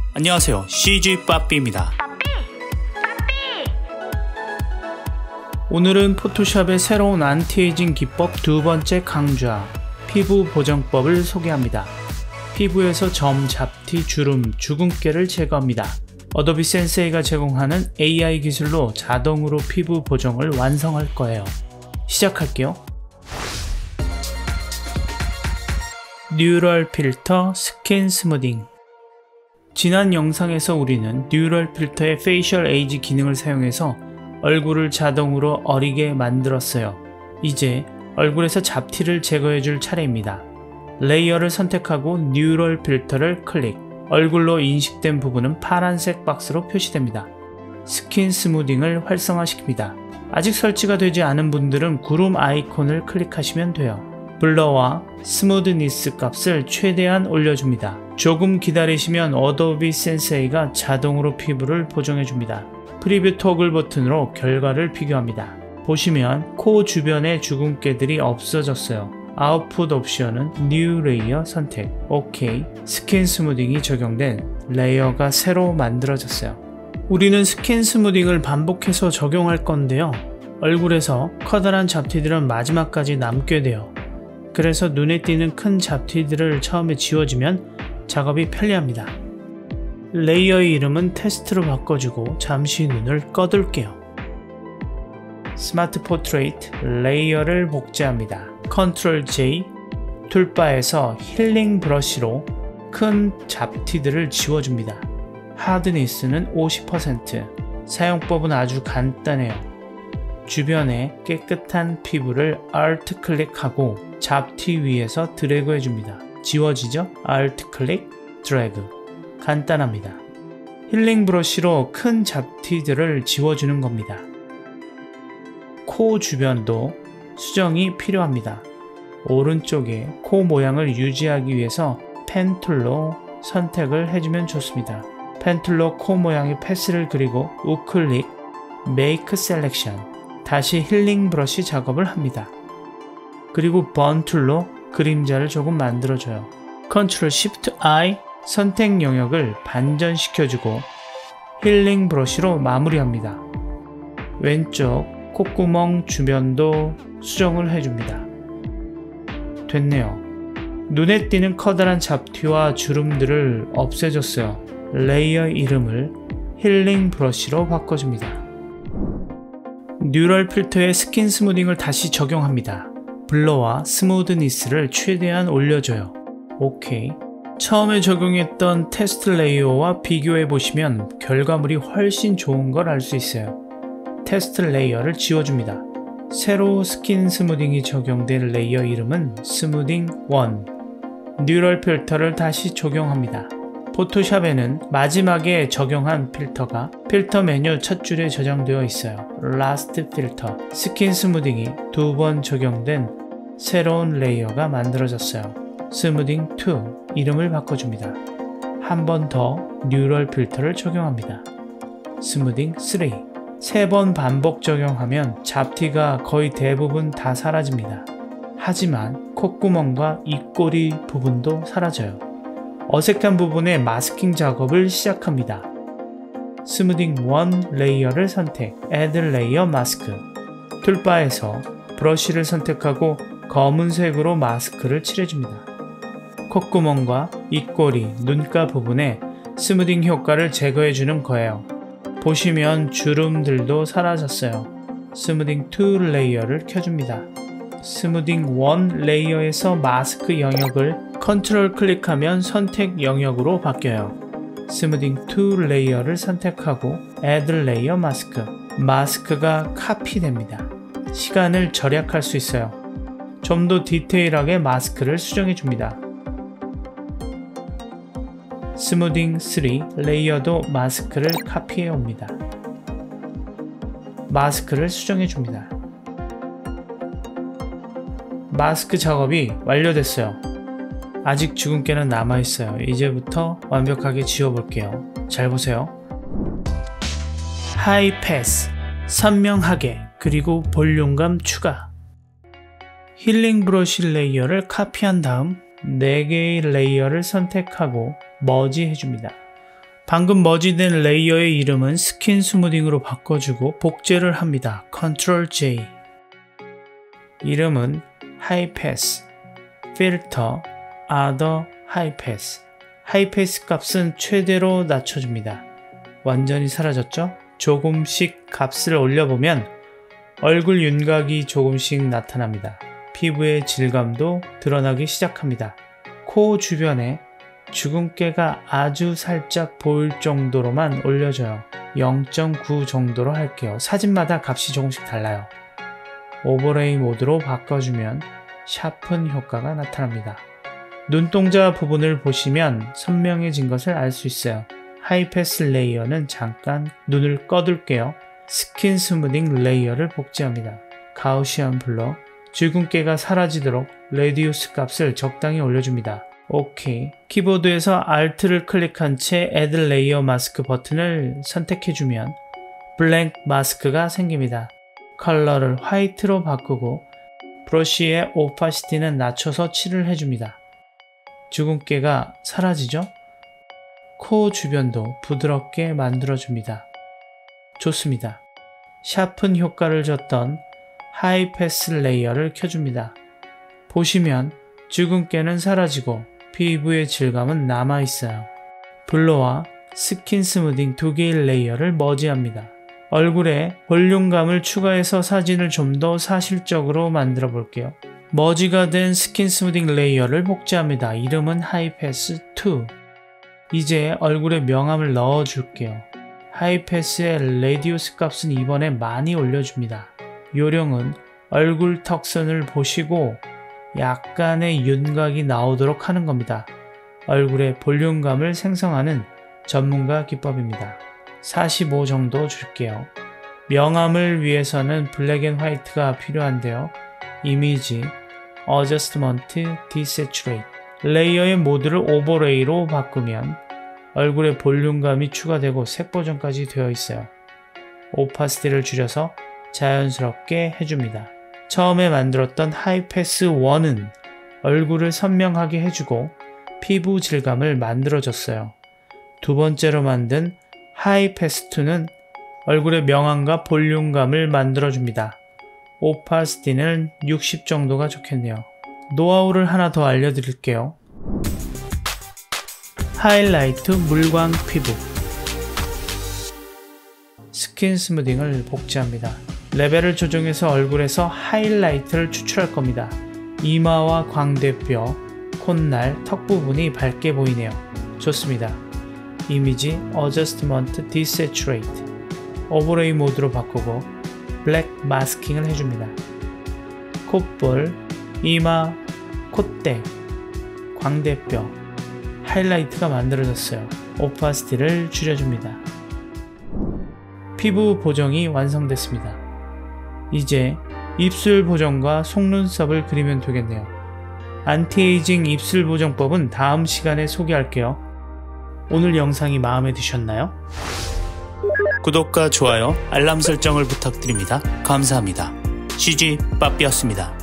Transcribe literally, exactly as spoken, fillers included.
안녕하세요, 씨지 빠삐입니다. 오늘은 포토샵의 새로운 안티에이징 기법 두 번째 강좌, 피부 보정법을 소개합니다. 피부에서 점, 잡티, 주름, 주근깨를 제거합니다. 어도비 센세이가 제공하는 에이아이 기술로 자동으로 피부 보정을 완성할 거예요. 시작할게요. 뉴럴 필터 스킨 스무딩. 지난 영상에서 우리는 뉴럴 필터의 페이셜 에이지 기능을 사용해서 얼굴을 자동으로 어리게 만들었어요. 이제 얼굴에서 잡티를 제거해줄 차례입니다. 레이어를 선택하고 뉴럴 필터를 클릭. 얼굴로 인식된 부분은 파란색 박스로 표시됩니다. 스킨 스무딩을 활성화시킵니다. 아직 설치가 되지 않은 분들은 구름 아이콘을 클릭하시면 돼요. 블러와 스무드니스 값을 최대한 올려줍니다. 조금 기다리시면 어도비 센세이가 자동으로 피부를 보정해줍니다. 프리뷰 토글 버튼으로 결과를 비교합니다. 보시면 코 주변의 주근깨들이 없어졌어요. 아웃풋 옵션은 뉴 레이어 선택, 오케이. 스킨 스무딩이 적용된 레이어가 새로 만들어졌어요. 우리는 스킨 스무딩을 반복해서 적용할 건데요. 얼굴에서 커다란 잡티들은 마지막까지 남게 돼요. 그래서 눈에 띄는 큰 잡티들을 처음에 지워주면 작업이 편리합니다. 레이어의 이름은 테스트로 바꿔주고 잠시 눈을 꺼둘게요. 스마트 포트레이트 레이어를 복제합니다. 컨트롤 제이. 툴바에서 힐링 브러쉬로 큰 잡티들을 지워줍니다. 하드니스는 오십 퍼센트. 사용법은 아주 간단해요. 주변에 깨끗한 피부를 Alt 클릭하고 잡티 위에서 드래그 해줍니다. 지워지죠? Alt 클릭, 드래그. 간단합니다. 힐링 브러쉬로 큰 잡티들을 지워주는 겁니다. 코 주변도 수정이 필요합니다. 오른쪽에 코 모양을 유지하기 위해서 펜 툴로 선택을 해주면 좋습니다. 펜 툴로 코 모양의 패스를 그리고 우클릭, Make Selection. 다시 힐링 브러쉬 작업을 합니다. 그리고 번 툴로 그림자를 조금 만들어줘요. 컨트롤 Shift I. 선택 영역을 반전시켜주고 힐링 브러쉬로 마무리합니다. 왼쪽 콧구멍 주변도 수정을 해줍니다. 됐네요. 눈에 띄는 커다란 잡티와 주름들을 없애줬어요. 레이어 이름을 힐링 브러쉬로 바꿔줍니다. 뉴럴 필터의 스킨 스무딩을 다시 적용합니다. 블러와 스무드니스를 최대한 올려줘요. 오케이. 처음에 적용했던 테스트 레이어와 비교해보시면 결과물이 훨씬 좋은 걸 알 수 있어요. 테스트 레이어를 지워줍니다. 새로 스킨 스무딩이 적용된 레이어 이름은 스무딩 일. 뉴럴 필터를 다시 적용합니다. 포토샵에는 마지막에 적용한 필터가 필터 메뉴 첫 줄에 저장되어 있어요. Last Filter. 스킨 스무딩이 두 번 적용된 새로운 레이어가 만들어졌어요. 스무딩 이. 이름을 바꿔줍니다. 한 번 더 뉴럴 필터를 적용합니다. 스무딩 삼. 세 번 반복 적용하면 잡티가 거의 대부분 다 사라집니다. 하지만 콧구멍과 입꼬리 부분도 사라져요. 어색한 부분에 마스킹 작업을 시작합니다. 스무딩 일 레이어를 선택, Add Layer Mask. 툴바에서 브러쉬를 선택하고 검은색으로 마스크를 칠해줍니다. 콧구멍과 입꼬리, 눈가 부분에 스무딩 효과를 제거해주는 거예요. 보시면 주름들도 사라졌어요. 스무딩 이 레이어를 켜줍니다. 스무딩 일 레이어에서 마스크 영역을 컨트롤 클릭하면 선택 영역으로 바뀌어요. 스무딩 이 레이어를 선택하고 Add Layer Mask. 마스크가 카피됩니다. 시간을 절약할 수 있어요. 좀 더 디테일하게 마스크를 수정해줍니다. 스무딩 삼 레이어도 마스크를 카피해 옵니다. 마스크를 수정해 줍니다. 마스크 작업이 완료됐어요. 아직 주근깨는 남아있어요. 이제부터 완벽하게 지워볼게요. 잘 보세요. 하이 패스, 선명하게, 그리고 볼륨감 추가. 힐링 브러쉬 레이어를 카피한 다음 네 개의 레이어를 선택하고 머지 해줍니다. 방금 머지된 레이어의 이름은 스킨 스무딩으로 바꿔주고 복제를 합니다. 컨트롤 제이. 이름은 하이패스, 필터, other 하이패스. 하이패스 값은 최대로 낮춰줍니다. 완전히 사라졌죠? 조금씩 값을 올려보면 얼굴 윤곽이 조금씩 나타납니다. 피부의 질감도 드러나기 시작합니다. 코 주변에 주근깨가 아주 살짝 보일 정도로만 올려줘요. 영 점 구 정도로 할게요. 사진마다 값이 조금씩 달라요. 오버레이 모드로 바꿔주면 샤픈 효과가 나타납니다. 눈동자 부분을 보시면 선명해진 것을 알 수 있어요. 하이패스 레이어는 잠깐 눈을 꺼둘게요. 스킨 스무딩 레이어를 복제합니다. 가우시안 블러, 주근깨가 사라지도록 레디우스 값을 적당히 올려줍니다. 오케이. 키보드에서 Alt를 클릭한 채 Add Layer Mask 버튼을 선택해주면 블랭크 마스크가 생깁니다. 컬러를 화이트로 바꾸고 브러쉬의 오파시티는 낮춰서 칠을 해줍니다. 주근깨가 사라지죠? 코 주변도 부드럽게 만들어줍니다. 좋습니다. 샤픈 효과를 줬던 하이패스 레이어를 켜줍니다. 보시면 주근깨는 사라지고 피부의 질감은 남아있어요. 블러와 스킨 스무딩 두 개의 레이어를 머지합니다. 얼굴에 볼륨감을 추가해서 사진을 좀 더 사실적으로 만들어 볼게요. 머지가 된 스킨 스무딩 레이어를 복제합니다. 이름은 하이패스 투. 이제 얼굴에 명암을 넣어줄게요. 하이패스의 레디우스 값은 이번에 많이 올려줍니다. 요령은 얼굴 턱선을 보시고 약간의 윤곽이 나오도록 하는 겁니다. 얼굴에 볼륨감을 생성하는 전문가 기법입니다. 사십오 정도 줄게요. 명암을 위해서는 블랙 앤 화이트가 필요한데요. 이미지, 어저스트먼트, 디세츄레이트. 레이어의 모드를 오버레이로 바꾸면 얼굴에 볼륨감이 추가되고 색 보정까지 되어 있어요. 오파시티를 줄여서 자연스럽게 해줍니다. 처음에 만들었던 하이패스 원은 얼굴을 선명하게 해주고 피부 질감을 만들어줬어요. 두 번째로 만든 하이패스 투는 얼굴의 명암과 볼륨감을 만들어줍니다. 오파시티는 육십 정도가 좋겠네요. 노하우를 하나 더 알려드릴게요. 하이라이트 물광 피부. 스킨 스무딩을 복제합니다. 레벨을 조정해서 얼굴에서 하이라이트를 추출할 겁니다. 이마와 광대뼈, 콧날, 턱 부분이 밝게 보이네요. 좋습니다. 이미지, 어저스트먼트, 디세츄레이트. 오버레이 모드로 바꾸고 블랙 마스킹을 해줍니다. 콧볼, 이마, 콧대, 광대뼈, 하이라이트가 만들어졌어요. 오파시티를 줄여줍니다. 피부 보정이 완성됐습니다. 이제 입술 보정과 속눈썹을 그리면 되겠네요. 안티에이징 입술 보정법은 다음 시간에 소개할게요. 오늘 영상이 마음에 드셨나요? 구독과 좋아요, 알람 설정을 부탁드립니다. 감사합니다. 씨지 빠삐였습니다.